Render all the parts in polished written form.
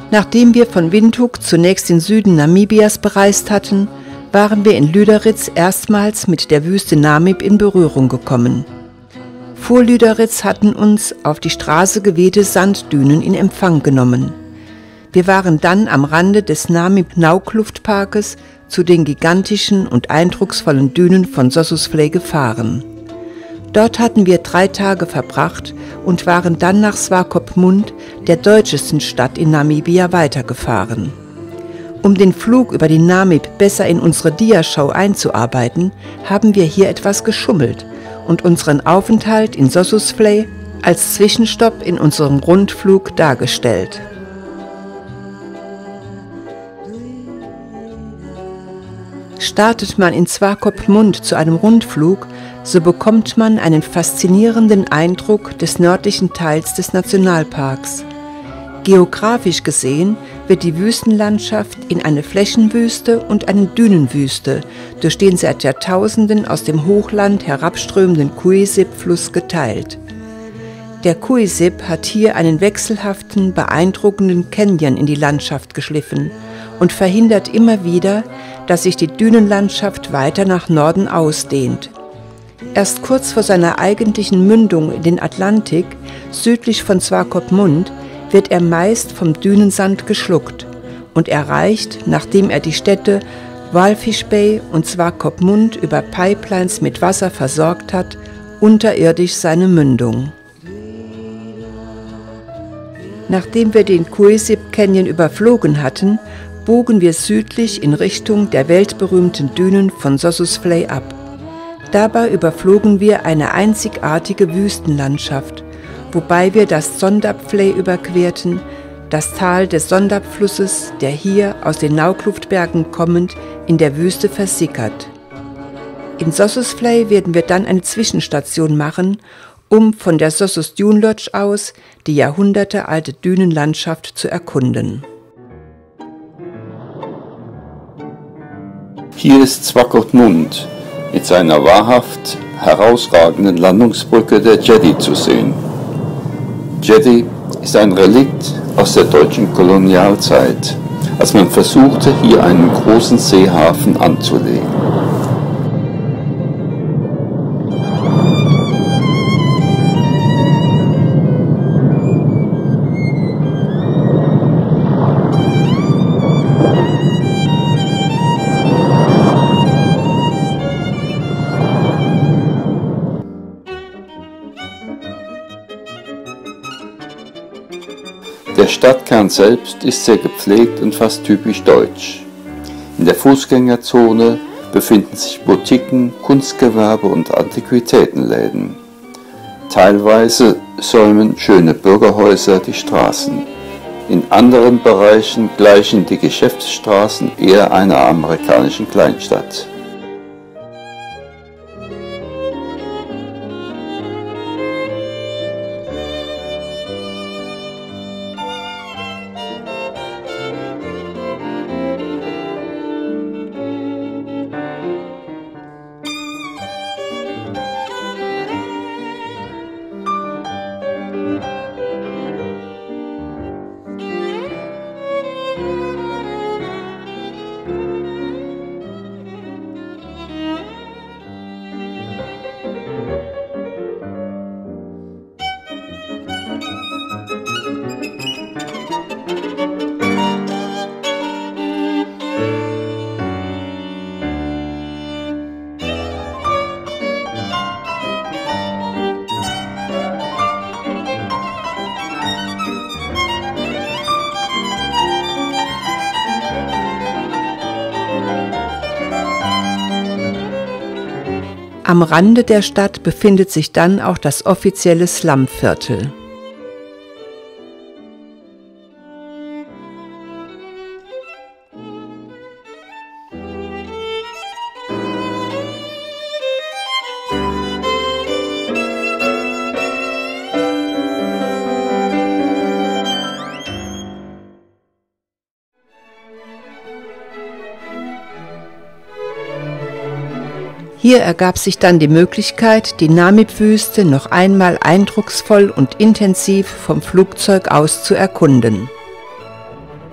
Nachdem wir von Windhoek zunächst den Süden Namibias bereist hatten, waren wir in Lüderitz erstmals mit der Wüste Namib in Berührung gekommen. Vor Lüderitz hatten uns auf die Straße gewehte Sanddünen in Empfang genommen. Wir waren dann am Rande des Namib-Naukluft-Parkes zu den gigantischen und eindrucksvollen Dünen von Sossusvlei gefahren. Dort hatten wir 3 Tage verbracht und waren dann nach Swakopmund, der deutschesten Stadt in Namibia, weitergefahren. Um den Flug über die Namib besser in unsere Diashow einzuarbeiten, haben wir hier etwas geschummelt und unseren Aufenthalt in Sossusvlei als Zwischenstopp in unserem Rundflug dargestellt. Startet man in Swakopmund zu einem Rundflug, so bekommt man einen faszinierenden Eindruck des nördlichen Teils des Nationalparks. Geografisch gesehen wird die Wüstenlandschaft in eine Flächenwüste und eine Dünenwüste durch den seit Jahrtausenden aus dem Hochland herabströmenden Kuisip-Fluss geteilt. Der Kuisip hat hier einen wechselhaften, beeindruckenden Canyon in die Landschaft geschliffen und verhindert immer wieder, dass sich die Dünenlandschaft weiter nach Norden ausdehnt. Erst kurz vor seiner eigentlichen Mündung in den Atlantik, südlich von Swakopmund, wird er meist vom Dünensand geschluckt und erreicht, nachdem er die Städte Walvis Bay und Swakopmund über Pipelines mit Wasser versorgt hat, unterirdisch seine Mündung. Nachdem wir den Kuisip Canyon überflogen hatten, bogen wir südlich in Richtung der weltberühmten Dünen von Sossusvlei ab. Dabei überflogen wir eine einzigartige Wüstenlandschaft, wobei wir das Sondapvlei überquerten, das Tal des Sondapflusses, der hier aus den Naukluftbergen kommend in der Wüste versickert. In Sossusvlei werden wir dann eine Zwischenstation machen, um von der Sossus Dune Lodge aus die jahrhundertealte Dünenlandschaft zu erkunden. Hier ist Swakopmund mit seiner wahrhaft herausragenden Landungsbrücke der Jetty zu sehen. Jetty ist ein Relikt aus der deutschen Kolonialzeit, als man versuchte, hier einen großen Seehafen anzulegen. Der Stadtkern selbst ist sehr gepflegt und fast typisch deutsch. In der Fußgängerzone befinden sich Boutiquen, Kunstgewerbe und Antiquitätenläden. Teilweise säumen schöne Bürgerhäuser die Straßen. In anderen Bereichen gleichen die Geschäftsstraßen eher einer amerikanischen Kleinstadt. Am Rande der Stadt befindet sich dann auch das offizielle Slumviertel. Hier ergab sich dann die Möglichkeit, die Namib-Wüste noch einmal eindrucksvoll und intensiv vom Flugzeug aus zu erkunden.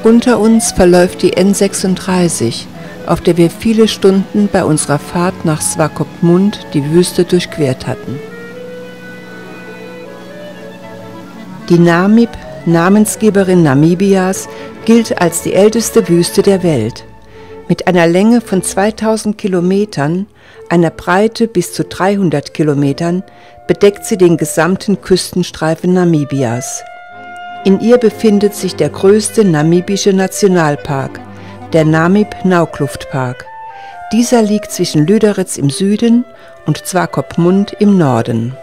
Unter uns verläuft die N36, auf der wir viele Stunden bei unserer Fahrt nach Swakopmund die Wüste durchquert hatten. Die Namib, Namensgeberin Namibias, gilt als die älteste Wüste der Welt. Mit einer Länge von 2000 Kilometern, einer Breite bis zu 300 Kilometern, bedeckt sie den gesamten Küstenstreifen Namibias. In ihr befindet sich der größte namibische Nationalpark, der Namib-Naukluft-Park. Dieser liegt zwischen Lüderitz im Süden und Swakopmund im Norden.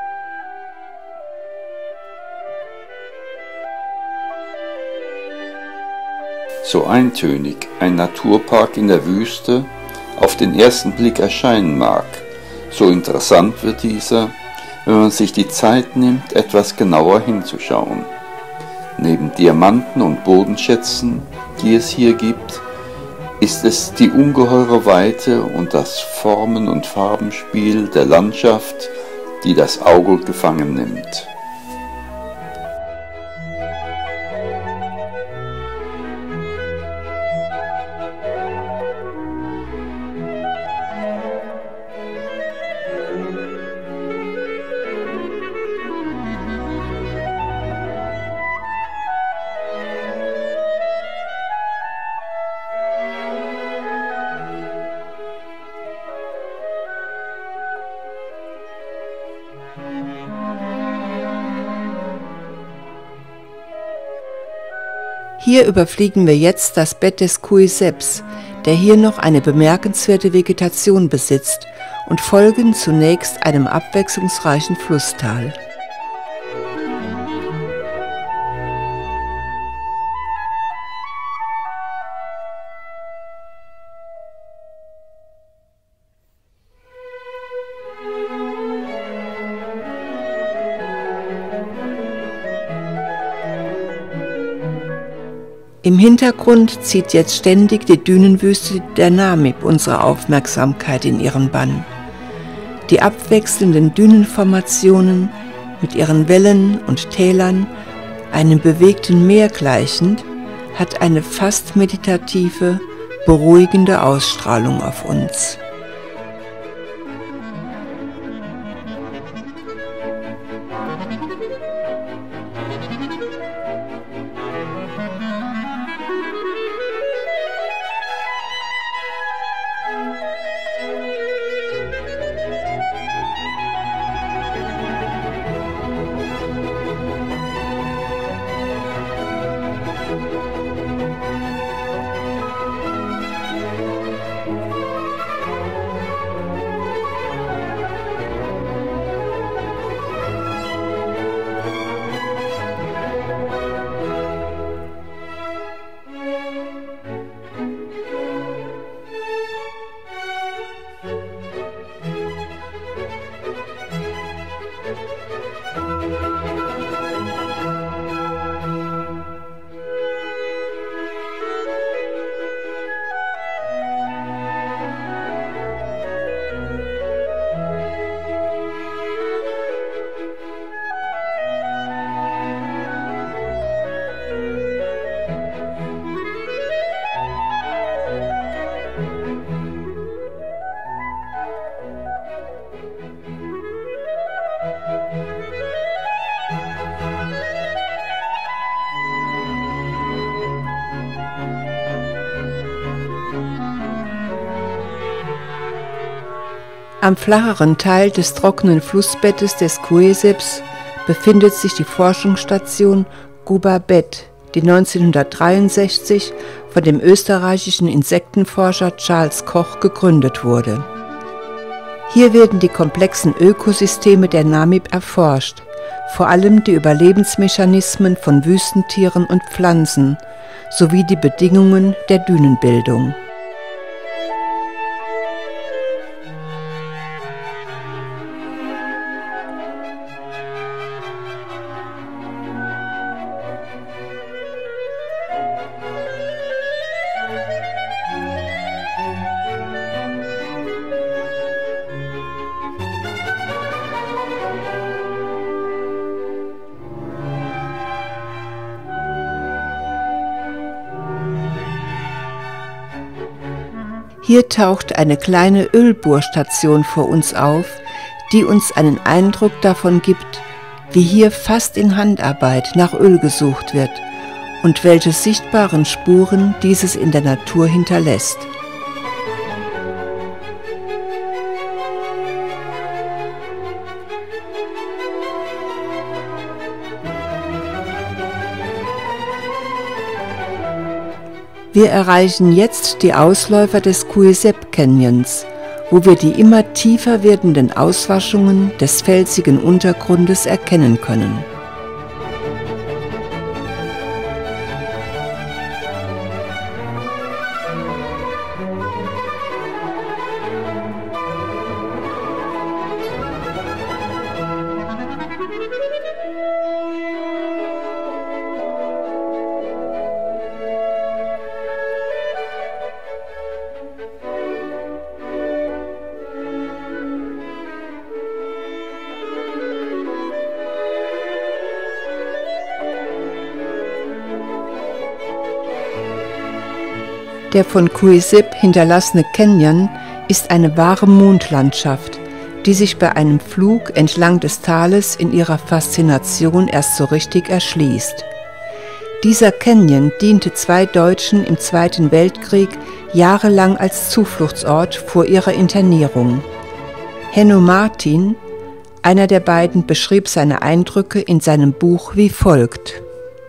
So eintönig ein Naturpark in der Wüste auf den ersten Blick erscheinen mag, so interessant wird dieser, wenn man sich die Zeit nimmt, etwas genauer hinzuschauen. Neben Diamanten und Bodenschätzen, die es hier gibt, ist es die ungeheure Weite und das Formen- und Farbenspiel der Landschaft, die das Auge gefangen nimmt. Hier überfliegen wir jetzt das Bett des Kuiseps, der hier noch eine bemerkenswerte Vegetation besitzt, und folgen zunächst einem abwechslungsreichen Flusstal. Im Hintergrund zieht jetzt ständig die Dünenwüste der Namib unsere Aufmerksamkeit in ihren Bann. Die abwechselnden Dünenformationen mit ihren Wellen und Tälern, einem bewegten Meer gleichend, hat eine fast meditative, beruhigende Ausstrahlung auf uns. Am flacheren Teil des trockenen Flussbettes des Kuiseps befindet sich die Forschungsstation Guba Bet, die 1963 von dem österreichischen Insektenforscher Charles Koch gegründet wurde. Hier werden die komplexen Ökosysteme der Namib erforscht, vor allem die Überlebensmechanismen von Wüstentieren und Pflanzen sowie die Bedingungen der Dünenbildung. Hier taucht eine kleine Ölbohrstation vor uns auf, die uns einen Eindruck davon gibt, wie hier fast in Handarbeit nach Öl gesucht wird und welche sichtbaren Spuren dieses in der Natur hinterlässt. Wir erreichen jetzt die Ausläufer des Cuisepp Canyons, wo wir die immer tiefer werdenden Auswaschungen des felsigen Untergrundes erkennen können. Der von Cuisepp hinterlassene Canyon ist eine wahre Mondlandschaft, die sich bei einem Flug entlang des Tales in ihrer Faszination erst so richtig erschließt. Dieser Canyon diente 2 Deutschen im Zweiten Weltkrieg jahrelang als Zufluchtsort vor ihrer Internierung. Henno Martin, einer der beiden, beschrieb seine Eindrücke in seinem Buch wie folgt: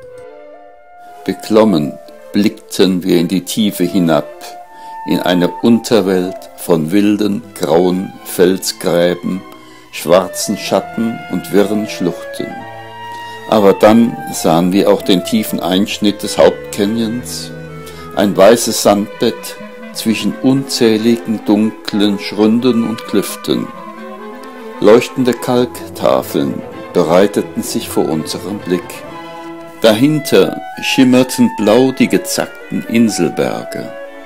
Beklommen blickten wir in die Tiefe hinab, in eine Unterwelt von wilden, grauen Felsgräben, schwarzen Schatten und wirren Schluchten. Aber dann sahen wir auch den tiefen Einschnitt des Hauptcanyons, ein weißes Sandbett zwischen unzähligen dunklen Schründen und Klüften. Leuchtende Kalktafeln bereiteten sich vor unserem Blick. Dahinter schimmerten blau die gezackten Inselberge.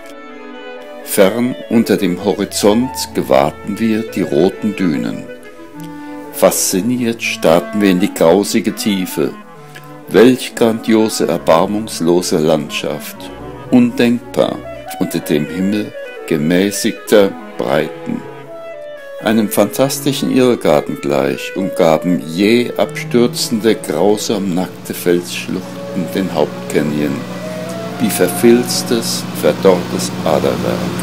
Fern unter dem Horizont gewahrten wir die roten Dünen. Fasziniert starrten wir in die grausige Tiefe. Welch grandiose, erbarmungslose Landschaft, undenkbar unter dem Himmel gemäßigter Breiten. Einem fantastischen Irrgarten gleich umgaben jäh abstürzende, grausam nackte Felsschluchten den Hauptcanyon, wie verfilztes, verdorrtes Aderwerk.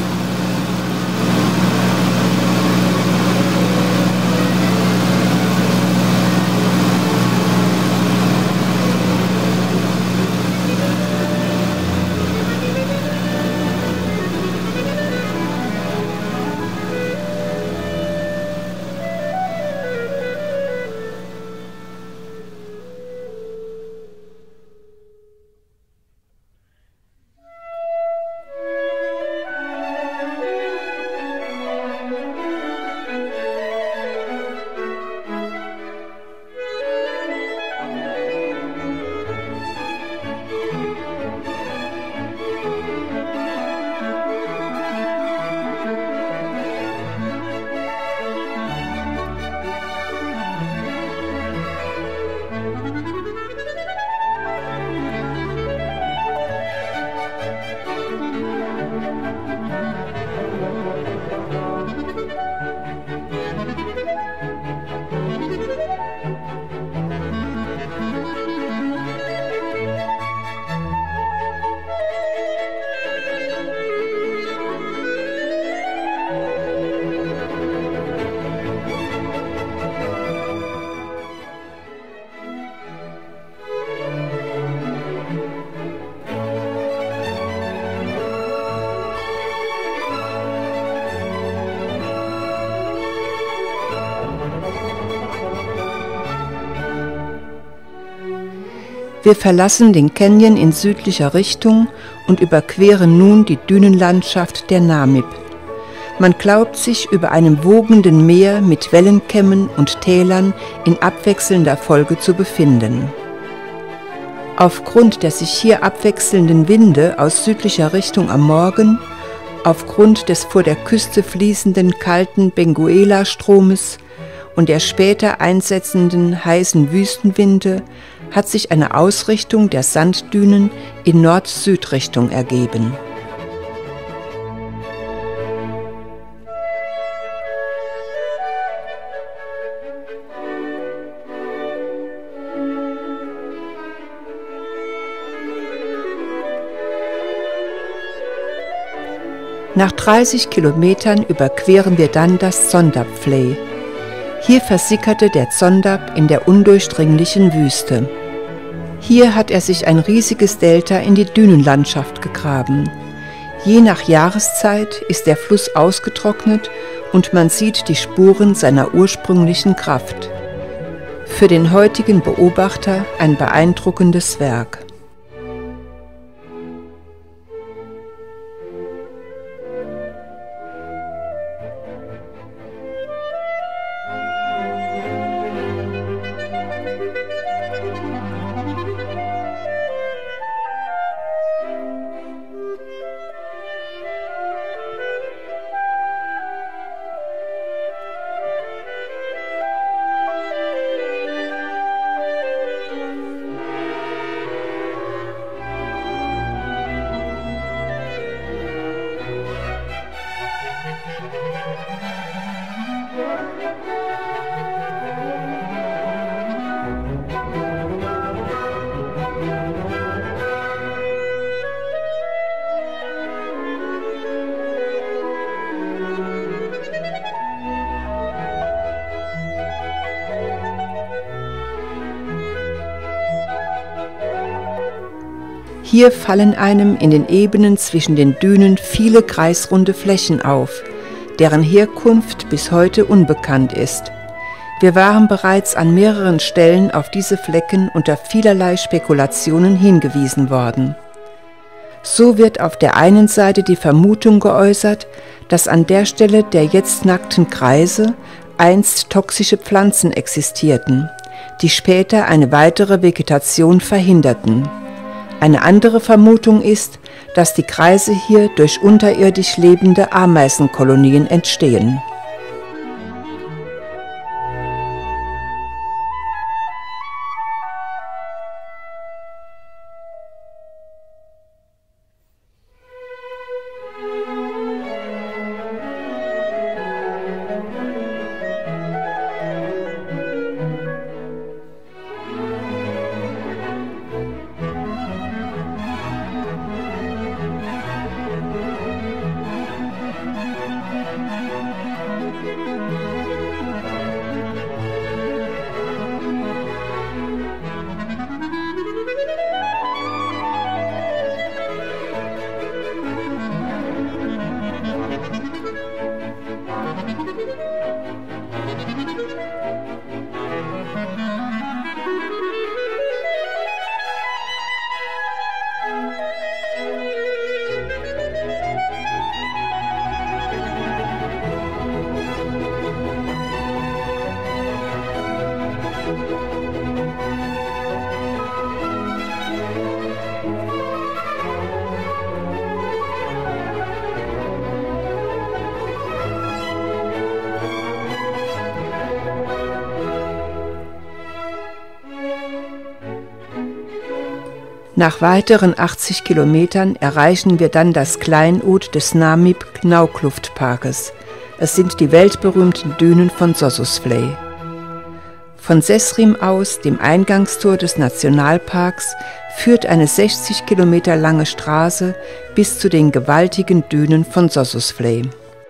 Wir verlassen den Canyon in südlicher Richtung und überqueren nun die Dünenlandschaft der Namib. Man glaubt sich über einem wogenden Meer mit Wellenkämmen und Tälern in abwechselnder Folge zu befinden. Aufgrund der sich hier abwechselnden Winde aus südlicher Richtung am Morgen, aufgrund des vor der Küste fließenden kalten Benguela-Stromes und der später einsetzenden heißen Wüstenwinde hat sich eine Ausrichtung der Sanddünen in Nord-Süd-Richtung ergeben. Nach 30 Kilometern überqueren wir dann das Tsondap-Vley. Hier versickerte der Tsondap in der undurchdringlichen Wüste. Hier hat er sich ein riesiges Delta in die Dünenlandschaft gegraben. Je nach Jahreszeit ist der Fluss ausgetrocknet und man sieht die Spuren seiner ursprünglichen Kraft. Für den heutigen Beobachter ein beeindruckendes Werk. Hier fallen einem in den Ebenen zwischen den Dünen viele kreisrunde Flächen auf, deren Herkunft bis heute unbekannt ist. Wir waren bereits an mehreren Stellen auf diese Flecken unter vielerlei Spekulationen hingewiesen worden. So wird auf der einen Seite die Vermutung geäußert, dass an der Stelle der jetzt nackten Kreise einst toxische Pflanzen existierten, die später eine weitere Vegetation verhinderten. Eine andere Vermutung ist, dass die Kreise hier durch unterirdisch lebende Ameisenkolonien entstehen. Nach weiteren 80 Kilometern erreichen wir dann das Kleinod des Namib-Knaukluftparkes. Es sind die weltberühmten Dünen von Sossusvley. Von Sesrim aus, dem Eingangstor des Nationalparks, führt eine 60 Kilometer lange Straße bis zu den gewaltigen Dünen von Sossusvley.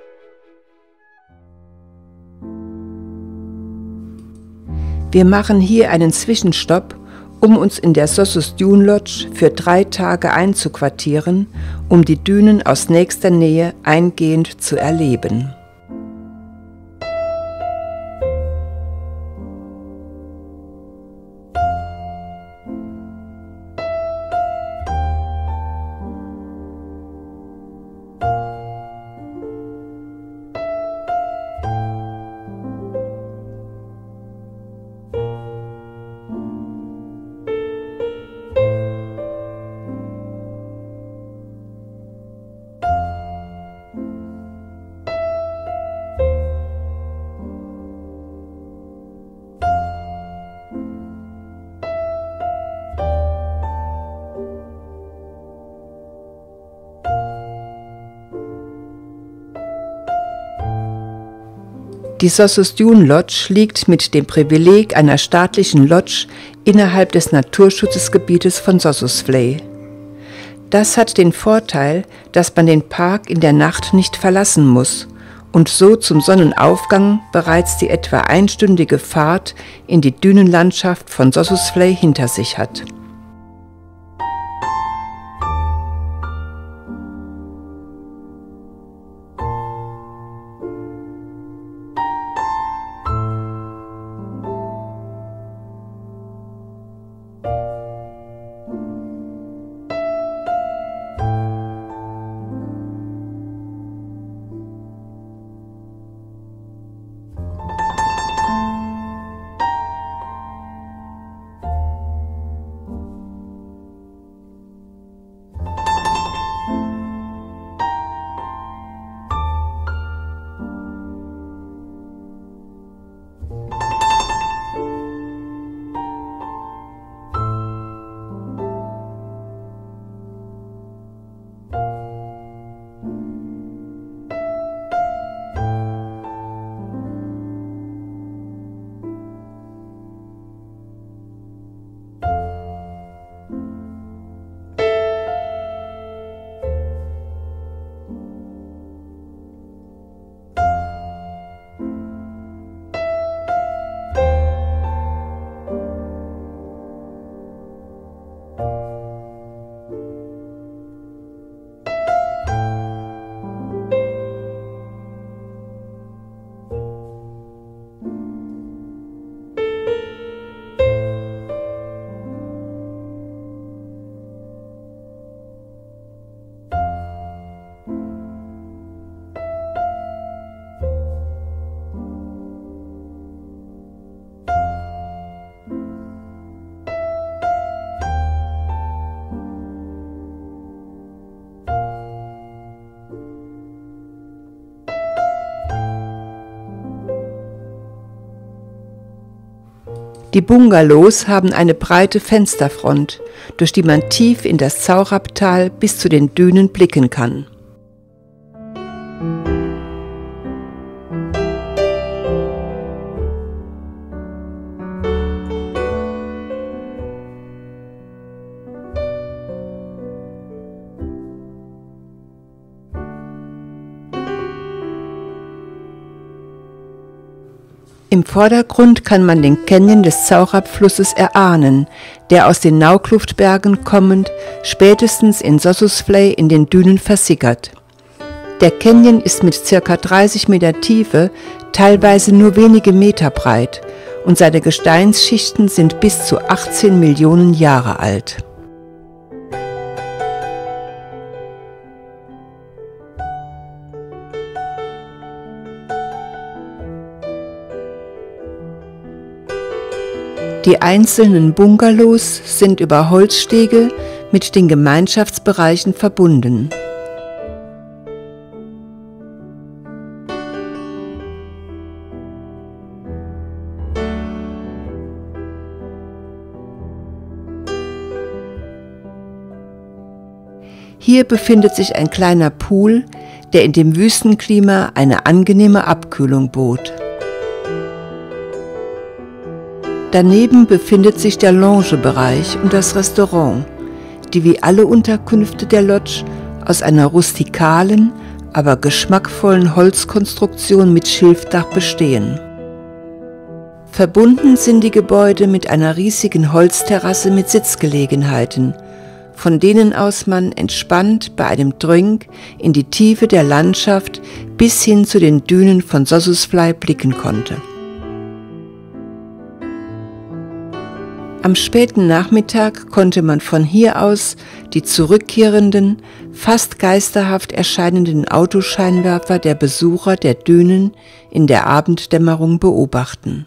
Wir machen hier einen Zwischenstopp, um uns in der Sossus Dune Lodge für 3 Tage einzuquartieren, um die Dünen aus nächster Nähe eingehend zu erleben. Die Sossus Dune Lodge liegt mit dem Privileg einer staatlichen Lodge innerhalb des Naturschutzgebietes von Sossusvley. Das hat den Vorteil, dass man den Park in der Nacht nicht verlassen muss und so zum Sonnenaufgang bereits die etwa einstündige Fahrt in die Dünenlandschaft von Sossusvlei hinter sich hat. Die Bungalows haben eine breite Fensterfront, durch die man tief in das Zaurabtal bis zu den Dünen blicken kann. Im Vordergrund kann man den Canyon des Zaurab-Flusses erahnen, der aus den Naukluftbergen kommend spätestens in Sossusvlei in den Dünen versickert. Der Canyon ist mit ca. 30 Meter Tiefe teilweise nur wenige Meter breit und seine Gesteinsschichten sind bis zu 18 Millionen Jahre alt. Die einzelnen Bungalows sind über Holzstege mit den Gemeinschaftsbereichen verbunden. Hier befindet sich ein kleiner Pool, der in dem Wüstenklima eine angenehme Abkühlung bot. Daneben befindet sich der Loungebereich und das Restaurant, die wie alle Unterkünfte der Lodge aus einer rustikalen, aber geschmackvollen Holzkonstruktion mit Schilfdach bestehen. Verbunden sind die Gebäude mit einer riesigen Holzterrasse mit Sitzgelegenheiten, von denen aus man entspannt bei einem Drink in die Tiefe der Landschaft bis hin zu den Dünen von Sossusvlei blicken konnte. Am späten Nachmittag konnte man von hier aus die zurückkehrenden, fast geisterhaft erscheinenden Autoscheinwerfer der Besucher der Dünen in der Abenddämmerung beobachten.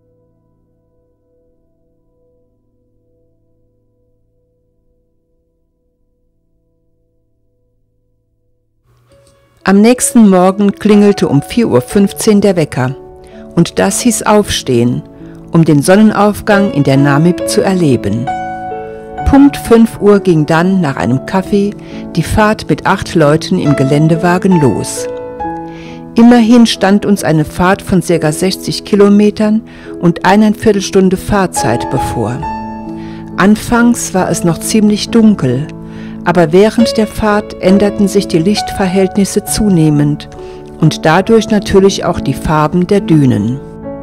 Am nächsten Morgen klingelte um 4:15 Uhr der Wecker und das hieß aufstehen, um den Sonnenaufgang in der Namib zu erleben. Punkt 5 Uhr ging dann nach einem Kaffee die Fahrt mit 8 Leuten im Geländewagen los. Immerhin stand uns eine Fahrt von ca. 60 Kilometern und 1,25 Stunden Fahrzeit bevor. Anfangs war es noch ziemlich dunkel, aber während der Fahrt änderten sich die Lichtverhältnisse zunehmend und dadurch natürlich auch die Farben der Dünen.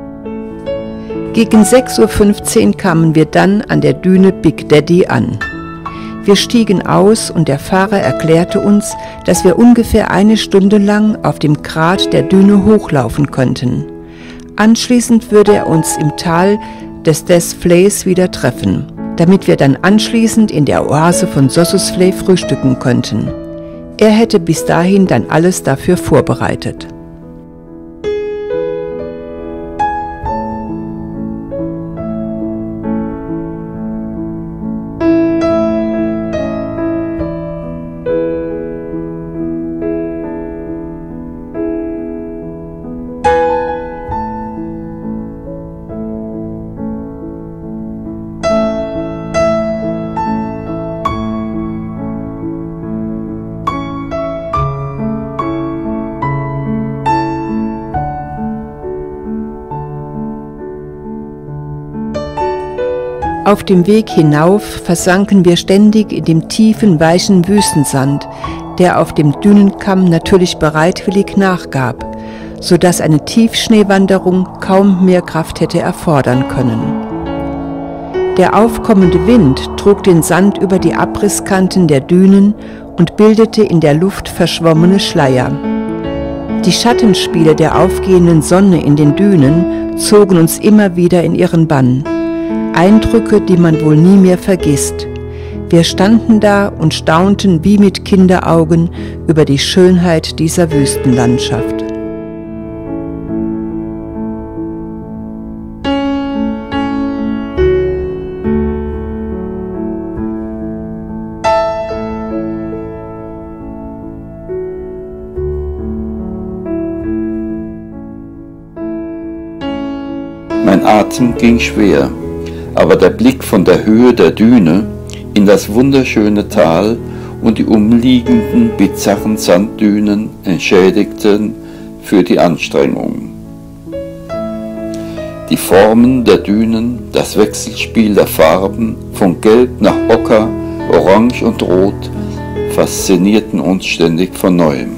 Gegen 6:15 Uhr kamen wir dann an der Düne Big Daddy an. Wir stiegen aus und der Fahrer erklärte uns, dass wir ungefähr eine Stunde lang auf dem Grat der Düne hochlaufen könnten. Anschließend würde er uns im Tal des Des Fleys wieder treffen, damit wir dann anschließend in der Oase von Sossusvley frühstücken könnten. Er hätte bis dahin dann alles dafür vorbereitet. Auf dem Weg hinauf versanken wir ständig in dem tiefen, weichen Wüstensand, der auf dem Dünenkamm natürlich bereitwillig nachgab, so dass eine Tiefschneewanderung kaum mehr Kraft hätte erfordern können. Der aufkommende Wind trug den Sand über die Abrisskanten der Dünen und bildete in der Luft verschwommene Schleier. Die Schattenspiele der aufgehenden Sonne in den Dünen zogen uns immer wieder in ihren Bann. Eindrücke, die man wohl nie mehr vergisst. Wir standen da und staunten wie mit Kinderaugen über die Schönheit dieser Wüstenlandschaft. Mein Atem ging schwer, aber der Blick von der Höhe der Düne in das wunderschöne Tal und die umliegenden bizarren Sanddünen entschädigten für die Anstrengung. Die Formen der Dünen, das Wechselspiel der Farben von Gelb nach Ocker, Orange und Rot faszinierten uns ständig von Neuem.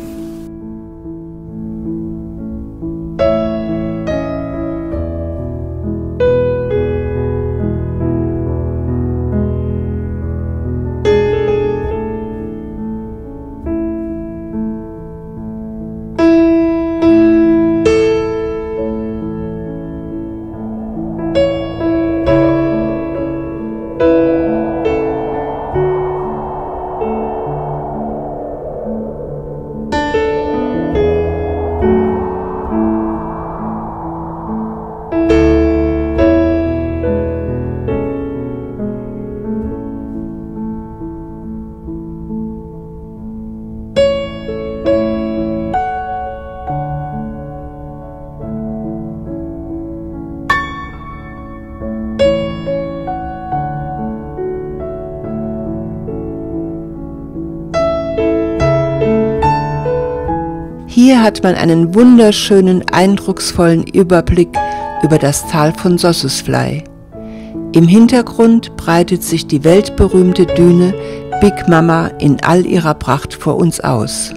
Hier hat man einen wunderschönen, eindrucksvollen Überblick über das Tal von Sossusvley. Im Hintergrund breitet sich die weltberühmte Düne Big Mama in all ihrer Pracht vor uns aus.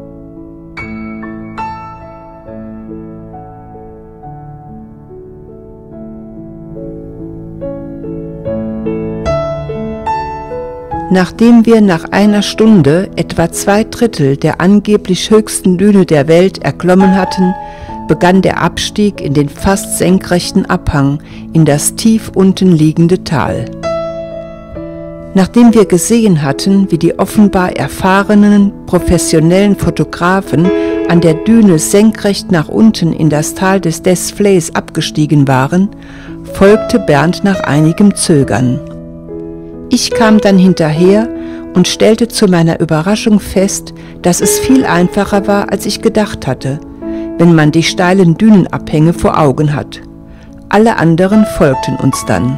Nachdem wir nach einer Stunde etwa 2/3 der angeblich höchsten Düne der Welt erklommen hatten, begann der Abstieg in den fast senkrechten Abhang in das tief unten liegende Tal. Nachdem wir gesehen hatten, wie die offenbar erfahrenen, professionellen Fotografen an der Düne senkrecht nach unten in das Tal des Des Fleys abgestiegen waren, folgte Bernd nach einigem Zögern. Ich kam dann hinterher und stellte zu meiner Überraschung fest, dass es viel einfacher war, als ich gedacht hatte, wenn man die steilen Dünenabhänge vor Augen hat. Alle anderen folgten uns dann.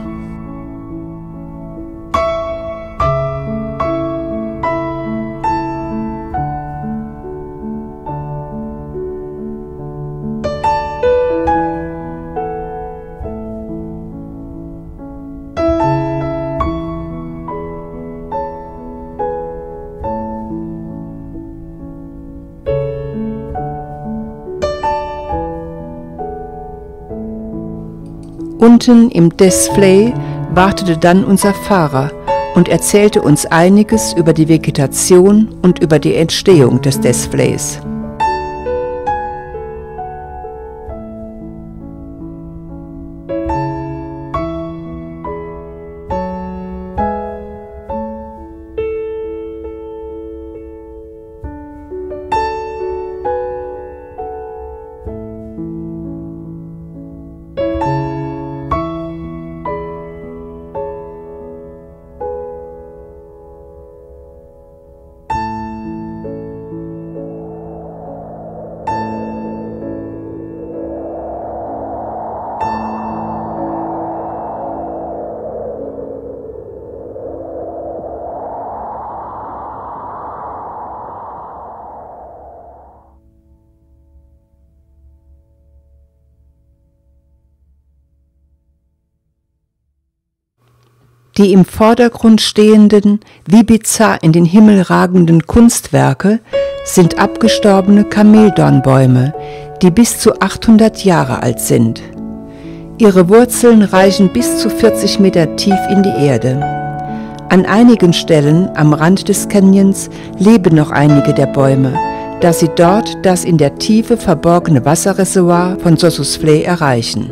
Unten im Desflay wartete dann unser Fahrer und erzählte uns einiges über die Vegetation und über die Entstehung des Desflays. Die im Vordergrund stehenden, wie bizarr in den Himmel ragenden Kunstwerke sind abgestorbene Kameldornbäume, die bis zu 800 Jahre alt sind. Ihre Wurzeln reichen bis zu 40 Meter tief in die Erde. An einigen Stellen am Rand des Canyons leben noch einige der Bäume, da sie dort das in der Tiefe verborgene Wasserreservoir von Sossusvlei erreichen.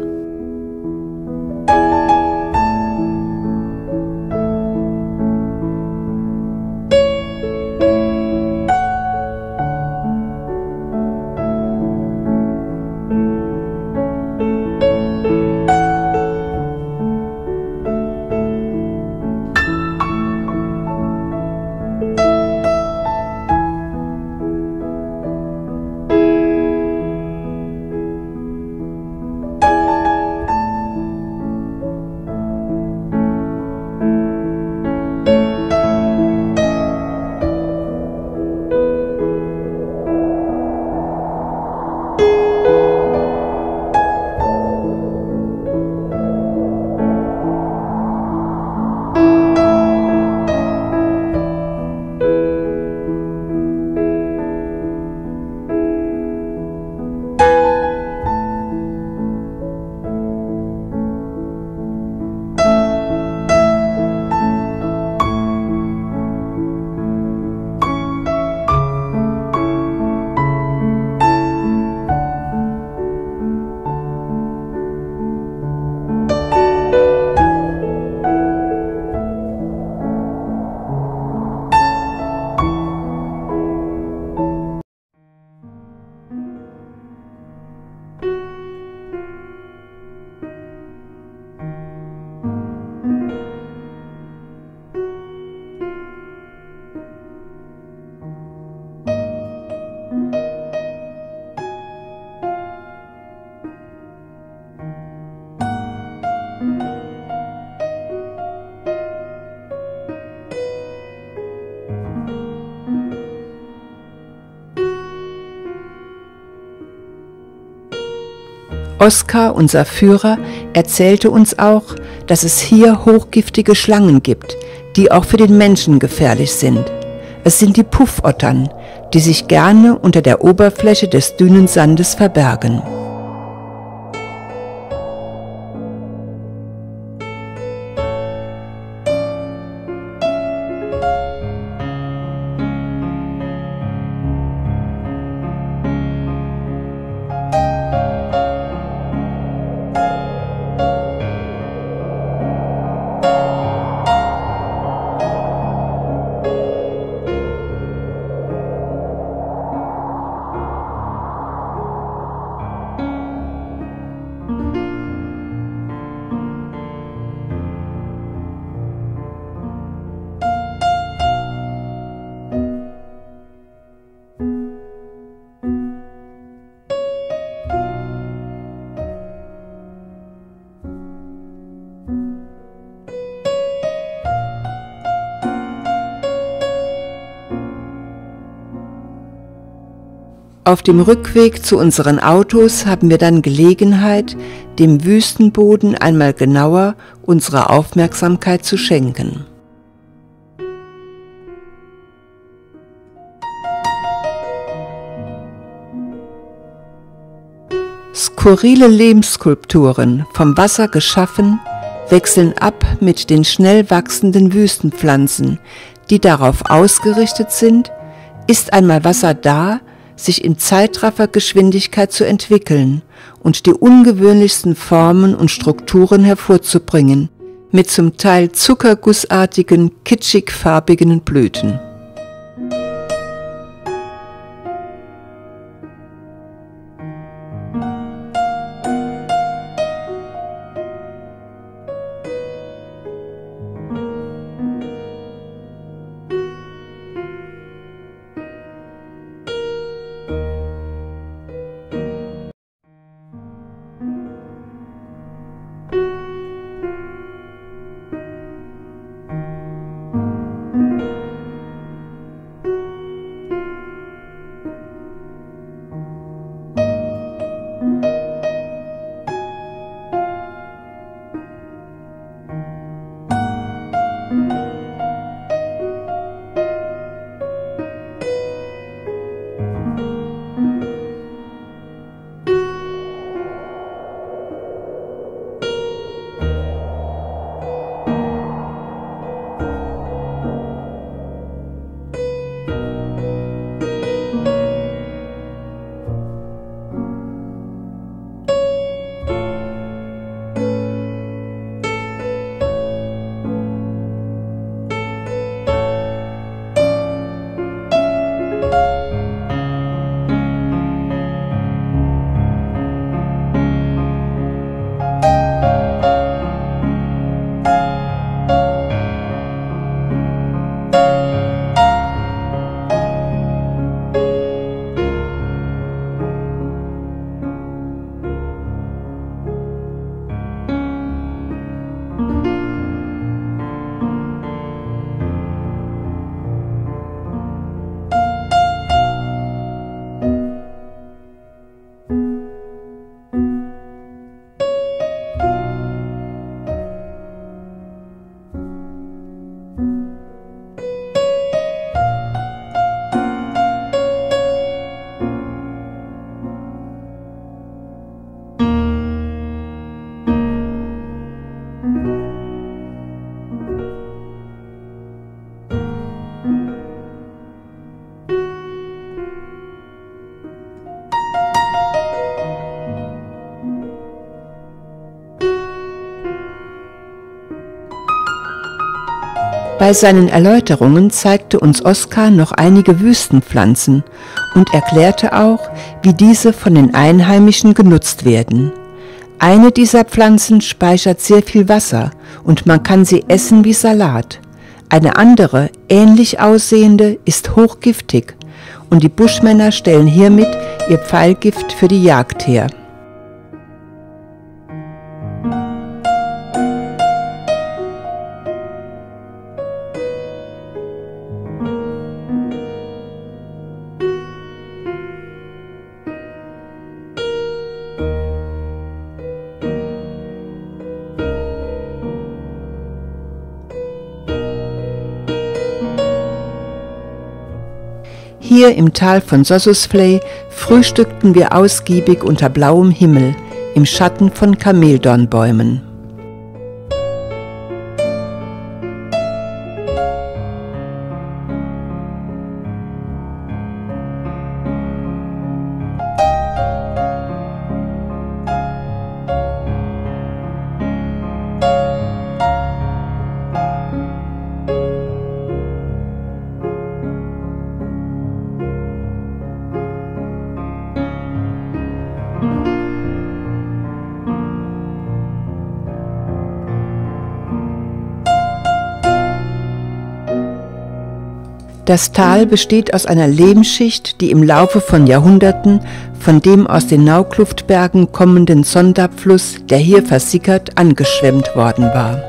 Oskar, unser Führer, erzählte uns auch, dass es hier hochgiftige Schlangen gibt, die auch für den Menschen gefährlich sind. Es sind die Puffottern, die sich gerne unter der Oberfläche des Dünensandes verbergen. Auf dem Rückweg zu unseren Autos haben wir dann Gelegenheit, dem Wüstenboden einmal genauer unsere Aufmerksamkeit zu schenken. Skurrile Lehmskulpturen, vom Wasser geschaffen, wechseln ab mit den schnell wachsenden Wüstenpflanzen, die darauf ausgerichtet sind, ist einmal Wasser da, sich in Zeitraffergeschwindigkeit zu entwickeln und die ungewöhnlichsten Formen und Strukturen hervorzubringen, mit zum Teil zuckergussartigen, kitschig-farbigen Blüten. Bei seinen Erläuterungen zeigte uns Oskar noch einige Wüstenpflanzen und erklärte auch, wie diese von den Einheimischen genutzt werden. Eine dieser Pflanzen speichert sehr viel Wasser und man kann sie essen wie Salat. Eine andere, ähnlich aussehende, ist hochgiftig und die Buschmänner stellen hiermit ihr Pfeilgift für die Jagd her. Hier im Tal von Sossusvley frühstückten wir ausgiebig unter blauem Himmel, im Schatten von Kameldornbäumen. Das Tal besteht aus einer Lehmschicht, die im Laufe von Jahrhunderten von dem aus den Naukluftbergen kommenden Sondabfluss, der hier versickert, angeschwemmt worden war.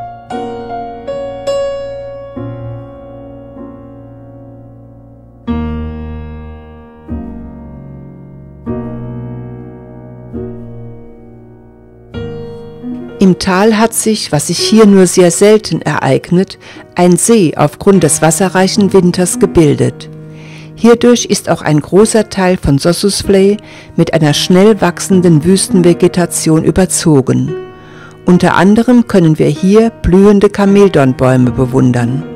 Im Tal hat sich, was sich hier nur sehr selten ereignet, ein See aufgrund des wasserreichen Winters gebildet. Hierdurch ist auch ein großer Teil von Sossusvlei mit einer schnell wachsenden Wüstenvegetation überzogen. Unter anderem können wir hier blühende Kameldornbäume bewundern.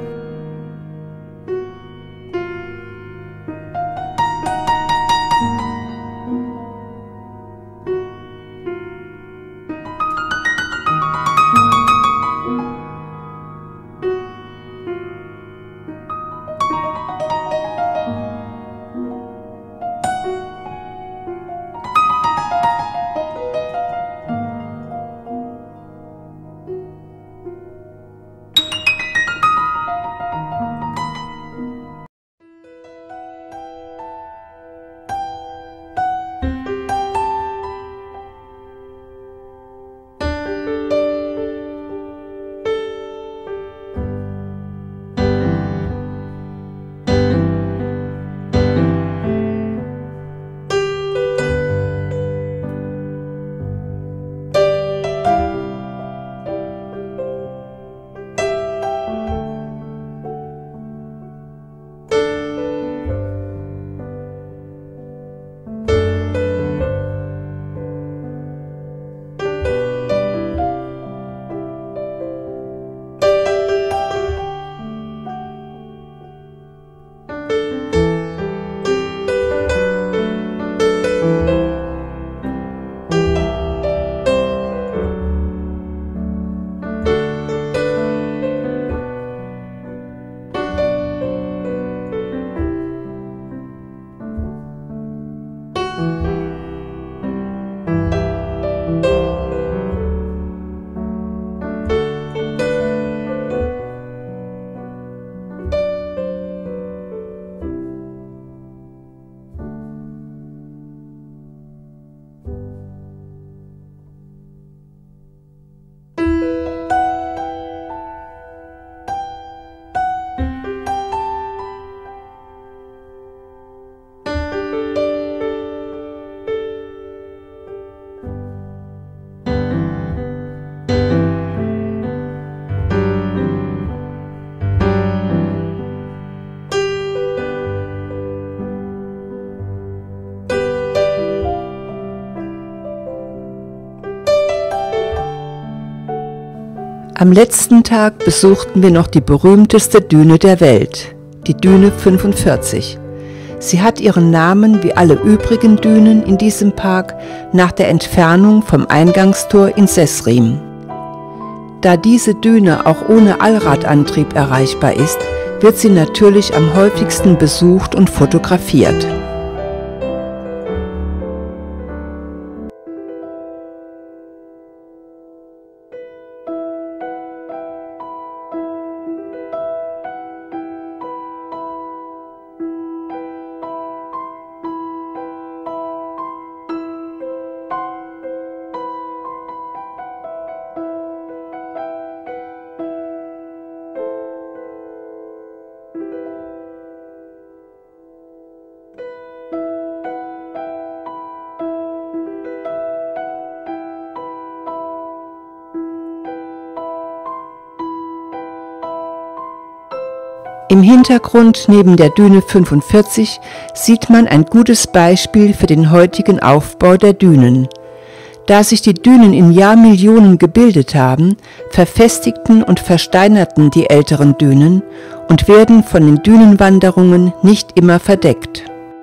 Am letzten Tag besuchten wir noch die berühmteste Düne der Welt, die Düne 45. Sie hat ihren Namen wie alle übrigen Dünen in diesem Park nach der Entfernung vom Eingangstor in Sesrim. Da diese Düne auch ohne Allradantrieb erreichbar ist, wird sie natürlich am häufigsten besucht und fotografiert. Im Hintergrund neben der Düne 45 sieht man ein gutes Beispiel für den heutigen Aufbau der Dünen. Da sich die Dünen in Jahrmillionen gebildet haben, verfestigten und versteinerten die älteren Dünen und werden von den Dünenwanderungen nicht immer verdeckt.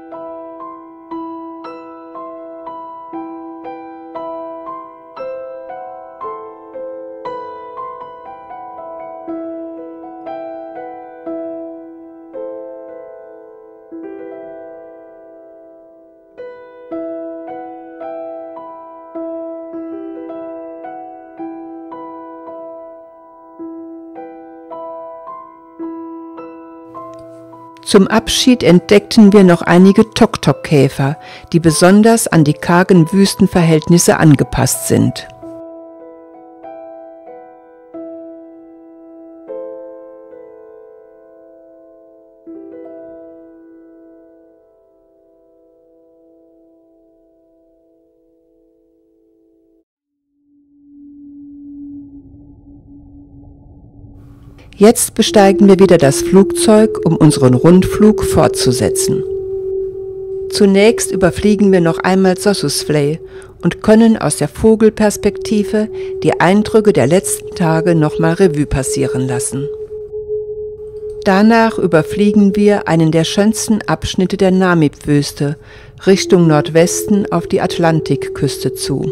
Zum Abschied entdeckten wir noch einige Tok-Tok-Käfer, die besonders an die kargen Wüstenverhältnisse angepasst sind. Jetzt besteigen wir wieder das Flugzeug, um unseren Rundflug fortzusetzen. Zunächst überfliegen wir noch einmal Sossusvley und können aus der Vogelperspektive die Eindrücke der letzten Tage nochmal Revue passieren lassen. Danach überfliegen wir einen der schönsten Abschnitte der Namib-Wüste Richtung Nordwesten auf die Atlantikküste zu.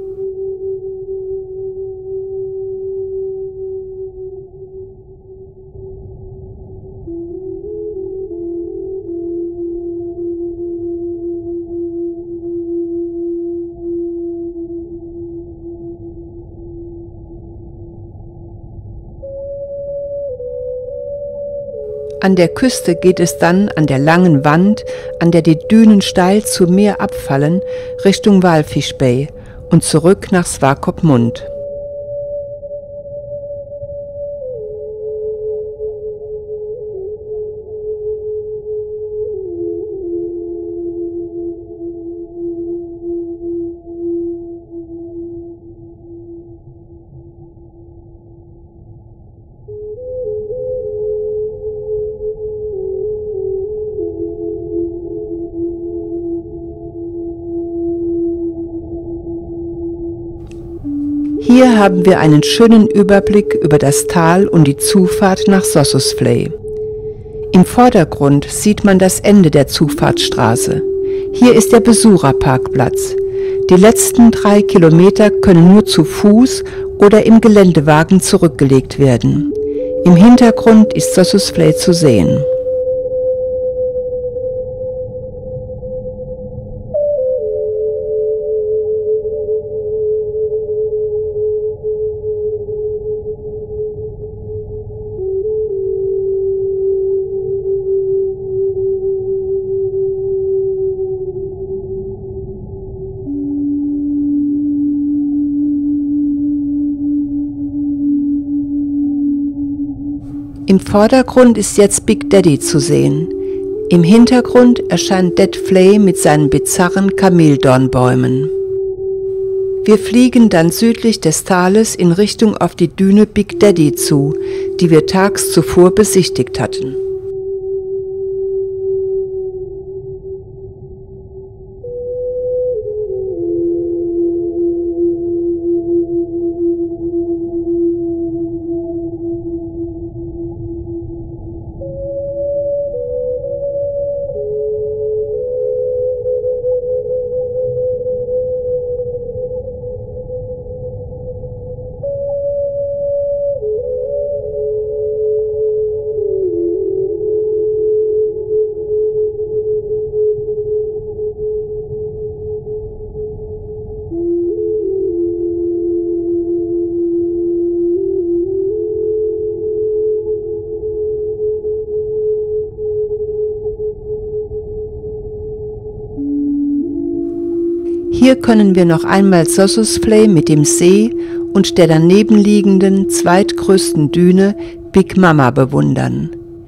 An der Küste geht es dann an der langen Wand, an der die Dünen steil zum Meer abfallen, Richtung Walfish Bay und zurück nach Swakopmund. Hier haben wir einen schönen Überblick über das Tal und die Zufahrt nach Sossusvley. Im Vordergrund sieht man das Ende der Zufahrtsstraße. Hier ist der Besucherparkplatz. Die letzten 3 Kilometer können nur zu Fuß oder im Geländewagen zurückgelegt werden. Im Hintergrund ist Sossusvley zu sehen. Im Vordergrund ist jetzt Big Daddy zu sehen. Im Hintergrund erscheint Dead Flay mit seinen bizarren Kameldornbäumen. Wir fliegen dann südlich des Tales in Richtung auf die Düne Big Daddy zu, die wir tags zuvor besichtigt hatten. Hier können wir noch einmal Sossusvley mit dem See und der daneben liegenden zweitgrößten Düne Big Mama bewundern.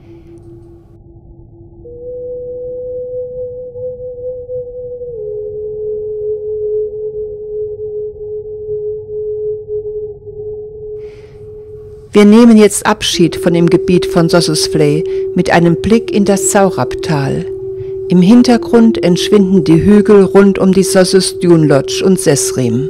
Wir nehmen jetzt Abschied von dem Gebiet von Sossusvley mit einem Blick in das Saurabtal. Im Hintergrund entschwinden die Hügel rund um die Sossus Dune Lodge und Sesrim.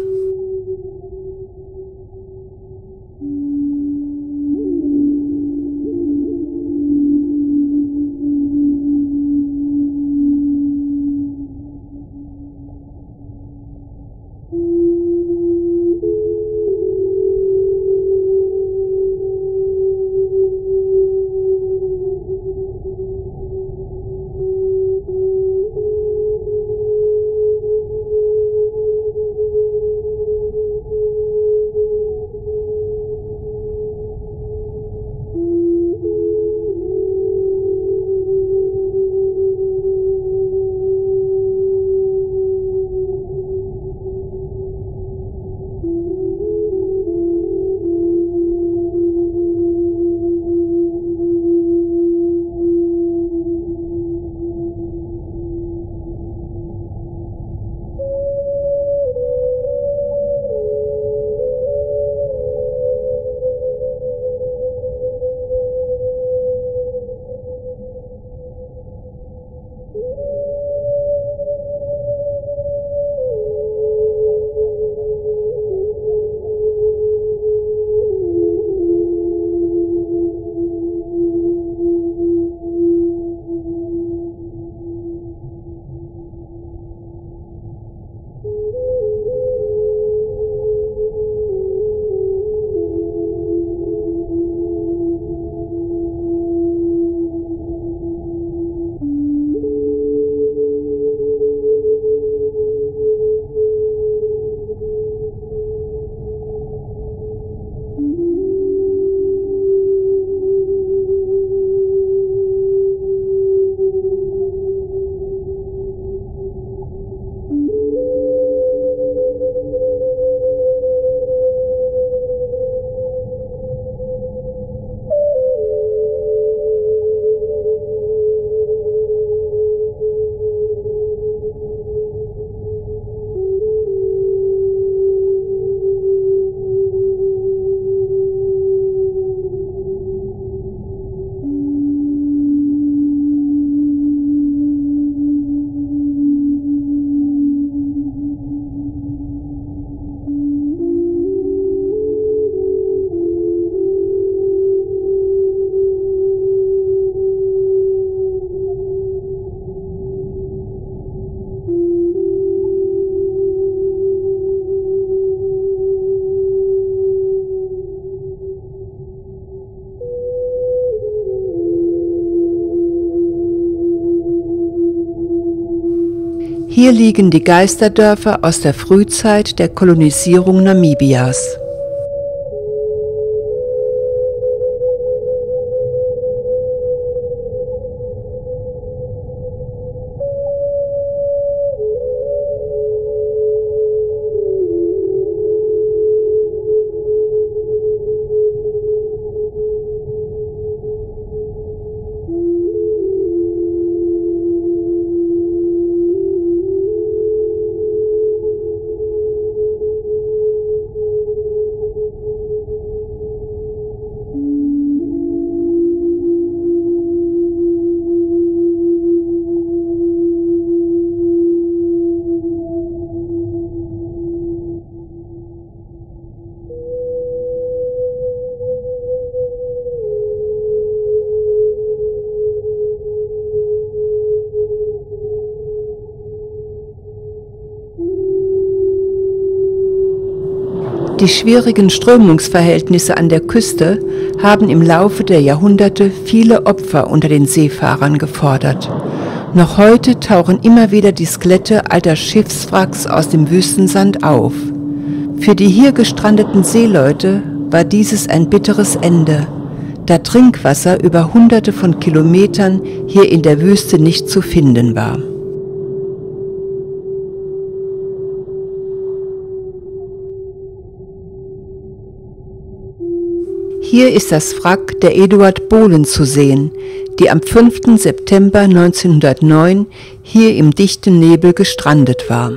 Hier liegen die Geisterdörfer aus der Frühzeit der Kolonisierung Namibias. Die schwierigen Strömungsverhältnisse an der Küste haben im Laufe der Jahrhunderte viele Opfer unter den Seefahrern gefordert. Noch heute tauchen immer wieder die Skelette alter Schiffswracks aus dem Wüstensand auf. Für die hier gestrandeten Seeleute war dieses ein bitteres Ende, da Trinkwasser über Hunderte von Kilometern hier in der Wüste nicht zu finden war. Hier ist das Wrack der Eduard Bohlen zu sehen, die am 5. September 1909 hier im dichten Nebel gestrandet war.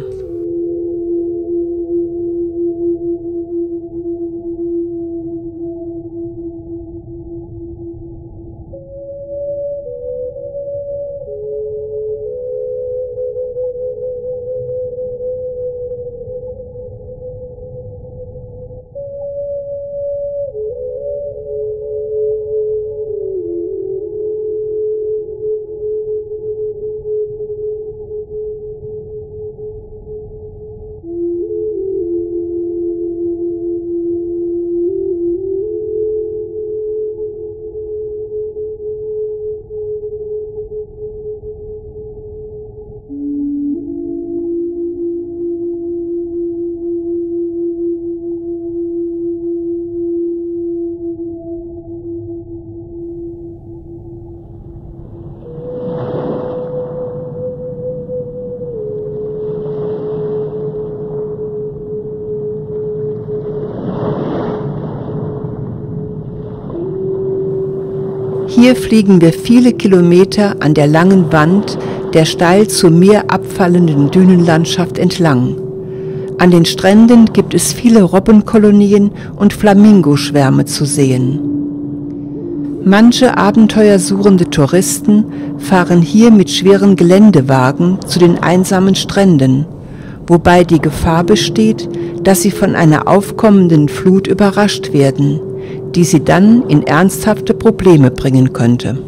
Hier fliegen wir viele Kilometer an der langen Wand der steil zum Meer abfallenden Dünenlandschaft entlang. An den Stränden gibt es viele Robbenkolonien und Flamingoschwärme zu sehen. Manche abenteuersuchende Touristen fahren hier mit schweren Geländewagen zu den einsamen Stränden, wobei die Gefahr besteht, dass sie von einer aufkommenden Flut überrascht werden, die sie dann in ernsthafte Probleme bringen könnte.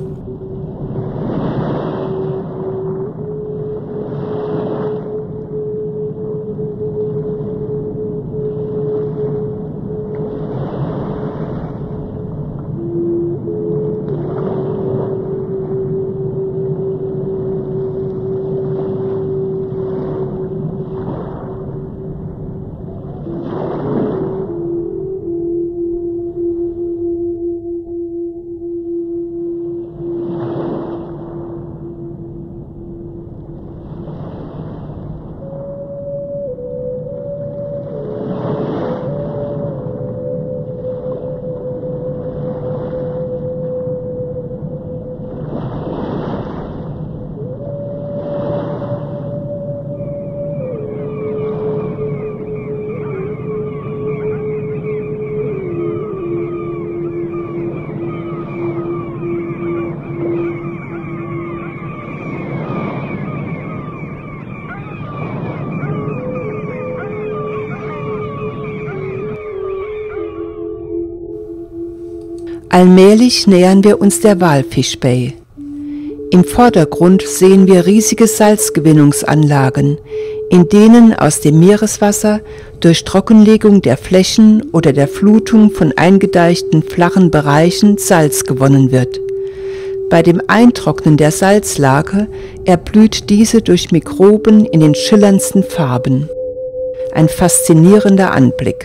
Allmählich nähern wir uns der Walfish Bay. Im Vordergrund sehen wir riesige Salzgewinnungsanlagen, in denen aus dem Meereswasser durch Trockenlegung der Flächen oder der Flutung von eingedeichten flachen Bereichen Salz gewonnen wird. Bei dem Eintrocknen der Salzlake erblüht diese durch Mikroben in den schillerndsten Farben. Ein faszinierender Anblick.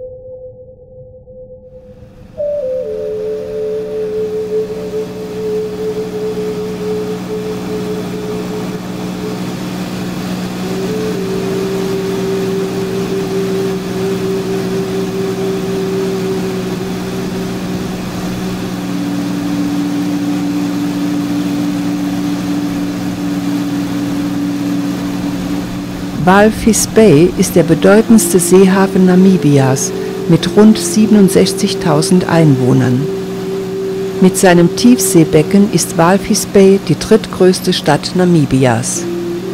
Walvis Bay ist der bedeutendste Seehafen Namibias mit rund 67.000 Einwohnern. Mit seinem Tiefseebecken ist Walvis Bay die drittgrößte Stadt Namibias.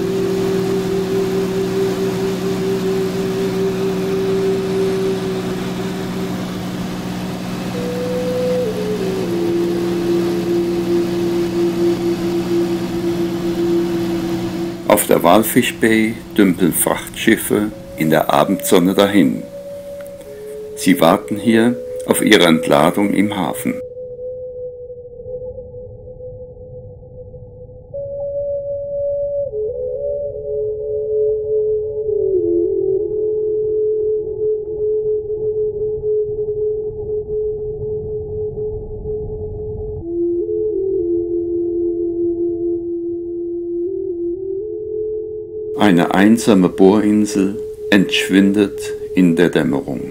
Auf der Walvis Bay dümpeln Frachtschiffe in der Abendsonne dahin. Sie warten hier auf ihre Entladung im Hafen. Eine einsame Bohrinsel entschwindet in der Dämmerung.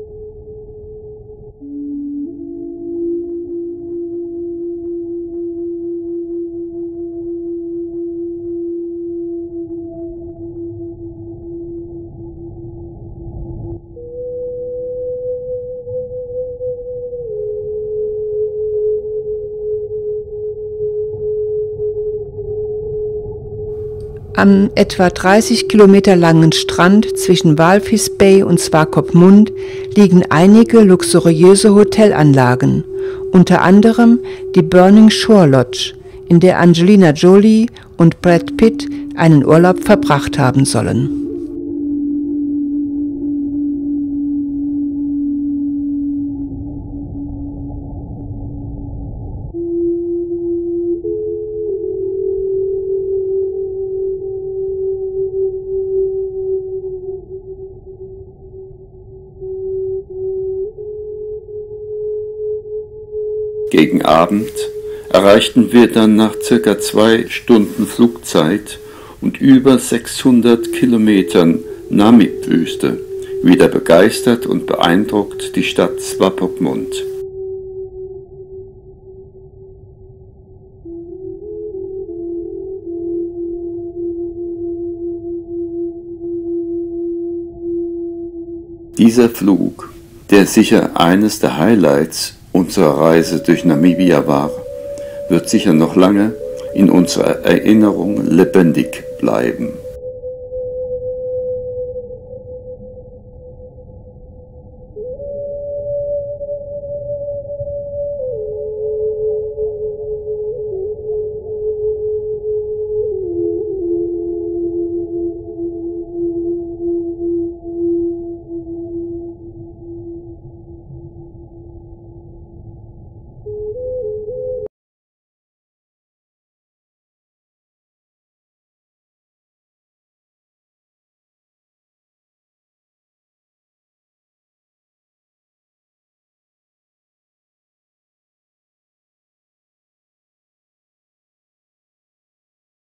Am etwa 30 Kilometer langen Strand zwischen Walvis Bay und Swakopmund liegen einige luxuriöse Hotelanlagen, unter anderem die Burning Shore Lodge, in der Angelina Jolie und Brad Pitt einen Urlaub verbracht haben sollen. Gegen Abend erreichten wir dann nach ca. 2 Stunden Flugzeit und über 600 Kilometern Namib-Wüste wieder begeistert und beeindruckt die Stadt Swakopmund. Dieser Flug, der sicher eines der Highlights unserer Reise durch Namibia war, wird sicher noch lange in unserer Erinnerung lebendig bleiben.